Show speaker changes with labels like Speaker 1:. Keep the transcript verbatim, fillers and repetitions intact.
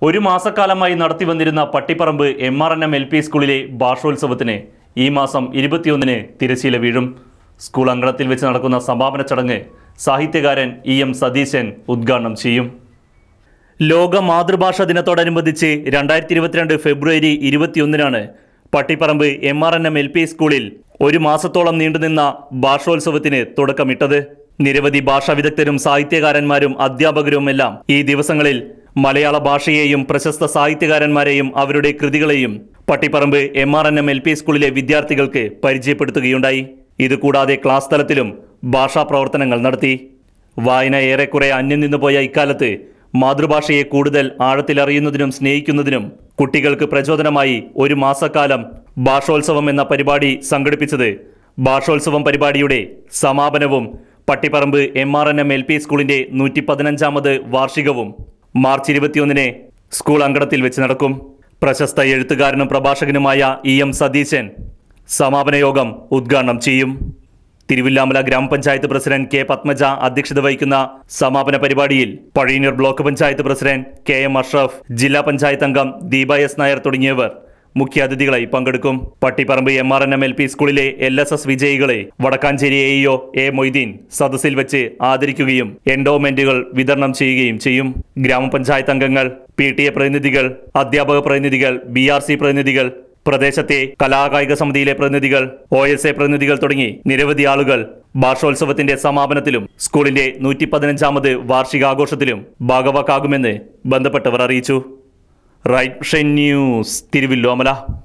Speaker 1: ഒരു മാസക്കാലമായി നടത്തിവന്നിരുന്ന Pattiparamb M R N M L P സ്കൂളിലെ ഭാഷോത്സവത്തിന് ഈ മാസം ഇരുപത്തിയൊന്നിന് തിരശ്ശീല വീഴും. സ്കൂൾ അങ്കണത്തിൽ വെച്ച് നടക്കുന്ന സമാപന ചടങ്ങ് സാഹിത്യകാരൻ ഇ എം സതീശൻ ഉദ്ഘാടനം ചെയ്യും. ലോക മാതൃഭാഷാ ദിനത്തോടനുബന്ധിച്ച് രണ്ടായിരത്തി ഇരുപത്തിരണ്ട് ഫെബ്രുവരി ഇരുപത്തിയൊന്നിനാണ് Pattiparamb M R N M L P സ്കൂളിൽ ഒരു മാസത്തോളം നീണ്ടുനിന്ന ഭാഷോത്സവത്തിന് തുടക്കമിട്ടത്. നിരവധി ഭാഷാ വിദഗ്ധരും സാഹിത്യകാരന്മാരും അധ്യാപകരുമെല്ലാം ഈ ദിവസങ്ങളിൽ മലയാള ഭാഷയെയും പ്രശസ്ത സാഹിത്യകാരന്മാരെയും അവരുടെ കൃതികളെയും Pattiparamb M R N M L P സ്കൂളിലെ വിദ്യാർത്ഥികൾക്ക് പരിചയപ്പെടുത്തുകയുണ്ടായി. ഇതുകൂടാതെ ക്ലാസ് തലത്തിലും ഭാഷാ പ്രവർത്തനങ്ങൾ നടത്തി. വായന ഏറെക്കുറെ അന്യം നിന്നുപോയ ഇക്കാലത്ത് മാതൃഭാഷയെ കൂടുതൽ ആഴത്തിലറിയുന്നതിനും സ്നേഹിക്കുന്നതിനും കുട്ടികൾക്ക് പ്രചോദനമായി ഒരു മാസക്കാലം ഭാഷോത്സവം എന്ന പരിപാടി സംഘടിപ്പിച്ചത് ഭാഷോത്സവം പരിപാടിയുടെ സമാപനവും Pattiparamb M R N M L P സ്കൂളിന്റെ നൂറ്റി പതിനഞ്ചാമത് വാർഷികവും മാർച്ച് ഇരുപത്തിയൊന്നിന് സ്കൂൾ അങ്കണത്തിൽ വെച്ച് നടക്കും. പ്രശസ്ത എഴുത്തുകാരനും പ്രഭാഷകനുമായ ഇ എം സതീശൻ സമാപന യോഗം ഉദ്ഘാടനം ചെയ്യും. തിരുവില്ലാമല ഗ്രാമപഞ്ചായത്ത് പ്രസിഡന്റ് കെ പത്മജ അധ്യക്ഷത വഹിക്കുന്ന സമാപന പരിപാടിയിൽ Pazhayannur block panchayat president K M Ashraf, ജില്ലാ പഞ്ചായത്ത് അംഗം ദീപ എസ് നായർ തുടങ്ങിയവർ മുഖ്യാതിഥികളായി പങ്കെടുക്കും. Pattiparamb M R N M L P സ്കൂളിലെ എൽ എസ് എസ് വിജയികളെ Vadakkanchery A E O A Moideen സദസ്സിൽ വെച്ച് ആദരിക്കുകയും എൻഡോമെന്റുകൾ വിതരണം ചെയ്യുകയും ചെയ്യും. ഗ്രാമപഞ്ചായത്ത് അംഗങ്ങൾ, പി ടി എ പ്രതിനിധികൾ, അധ്യാപക പ്രതിനിധികൾ, ബി ആർ സി പ്രതിനിധികൾ, പ്രദേശത്തെ കലാകായിക സമിതിയിലെ പ്രതിനിധികൾ, ഒ എസ് എ പ്രതിനിധികൾ തുടങ്ങി നിരവധി ആളുകൾ ഭാഷോത്സവത്തിന്റെ സമാപനത്തിലും സ്കൂളിന്റെ നൂറ്റി പതിനഞ്ചാമത് വാർഷികാഘോഷത്തിലും ഭാഗവാക്കാകുമെന്ന് ബന്ധപ്പെട്ടവർ അറിയിച്ചു. Right news, Thiruvilwamala.